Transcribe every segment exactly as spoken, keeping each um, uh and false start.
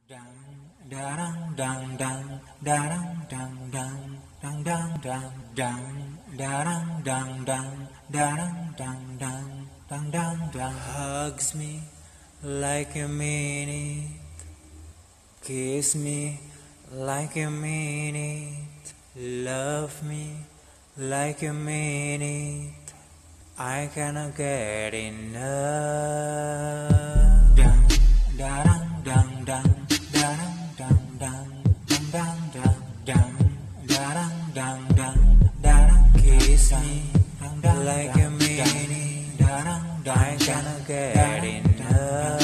Dang, darang, dang, dang, darang, dang, dang, dang, dang, dang, dang, darang, dang, dang, darang, dang, dang, dang, dang, dang. Hugs me like a minute, kiss me like a minute, love me like a minute. I cannot get enough. Dang, darang, dang, dang. Darang, dang, dang, dang, dang, dang, dang, darang, dang, dang, darang, kiss me, dang, dang, like a minute, darang, I cannot get enough.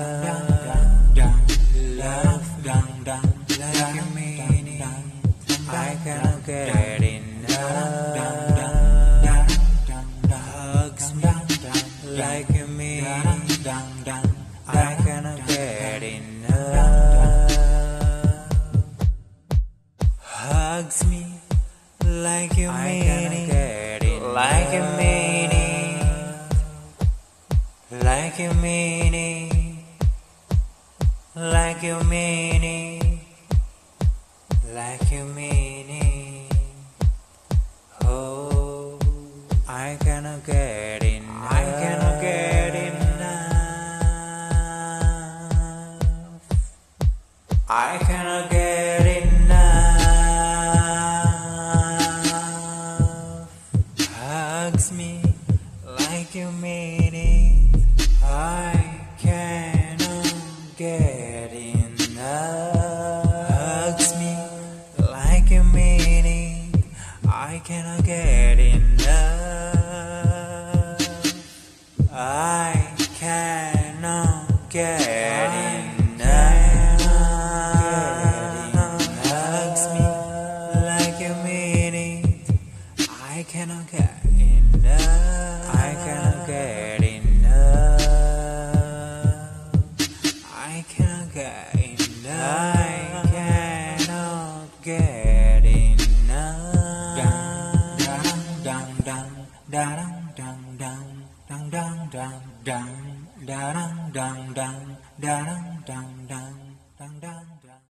Love, dang, dang, like a minute, I cannot get enough. Hugs me like a minute, I cannot get enough. Hugs me like a minute, like a minute, like a minute, like a minute, like a minute. Oh, I cannot get enough. I cannot get enough. I cannot get enough. Hugs me like you mean it. I cannot get enough. Hugs me like you mean it. I cannot get enough. I cannot get enough. I cannot get enough. I cannot get enough. I cannot get enough. I cannot get enough. Dang, dang, dang, dang, dang, dang, dang, dang, dang, dang, dang, dang, dang, dang, dang, dang.